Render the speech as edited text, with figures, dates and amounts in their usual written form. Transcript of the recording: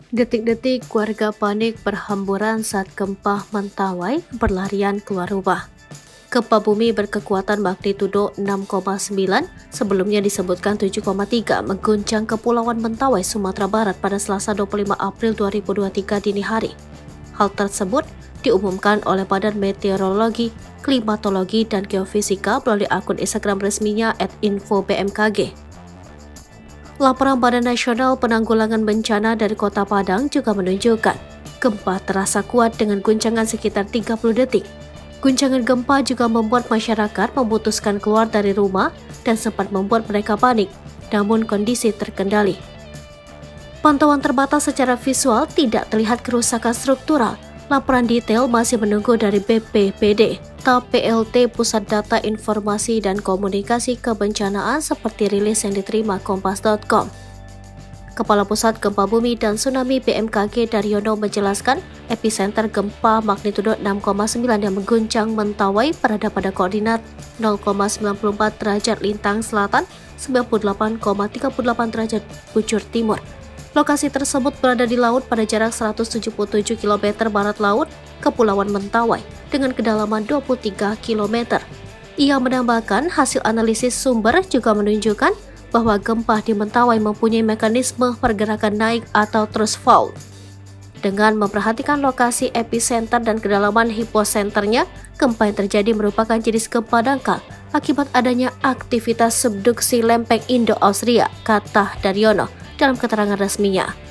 Detik-detik warga panik berhamburan saat gempa Mentawai berlarian keluar rumah. Gempa bumi berkekuatan magnitudo 6,9 sebelumnya disebutkan 7,3 mengguncang Kepulauan Mentawai, Sumatera Barat pada Selasa 25 April 2023 dini hari. Hal tersebut diumumkan oleh Badan Meteorologi, Klimatologi, dan Geofisika melalui akun Instagram resminya @info_bmkg. Laporan Badan Nasional Penanggulangan Bencana dari Kota Padang juga menunjukkan gempa terasa kuat dengan guncangan sekitar 30 detik. Guncangan gempa juga membuat masyarakat memutuskan keluar dari rumah dan sempat membuat mereka panik, namun kondisi terkendali. Pantauan terbatas secara visual tidak terlihat kerusakan struktural. Laporan detail masih menunggu dari BPBD, TAP-PLT Pusat Data Informasi dan Komunikasi Kebencanaan seperti rilis yang diterima Kompas.com. Kepala Pusat Gempa Bumi dan Tsunami BMKG Daryono menjelaskan epicenter gempa magnitudo 6,9 yang mengguncang Mentawai berada pada koordinat 0,94 derajat lintang selatan, 98,38 derajat bujur timur. Lokasi tersebut berada di laut pada jarak 177 km barat laut Kepulauan Mentawai dengan kedalaman 23 km. Ia menambahkan hasil analisis sumber juga menunjukkan bahwa gempa di Mentawai mempunyai mekanisme pergerakan naik atau thrust fault. Dengan memperhatikan lokasi epicenter dan kedalaman hiposenternya, gempa yang terjadi merupakan jenis gempa dangkal akibat adanya aktivitas subduksi lempeng Indo-Austria, kata Daryono dalam keterangan resminya.